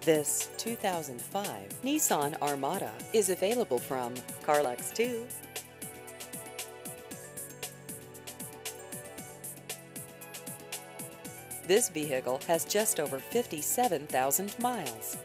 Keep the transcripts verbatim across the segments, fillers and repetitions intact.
This two thousand five Nissan Armada is available from Carlux two. This vehicle has just over fifty-seven thousand miles.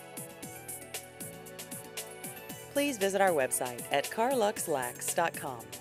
Please visit our website at carlux lax dot com.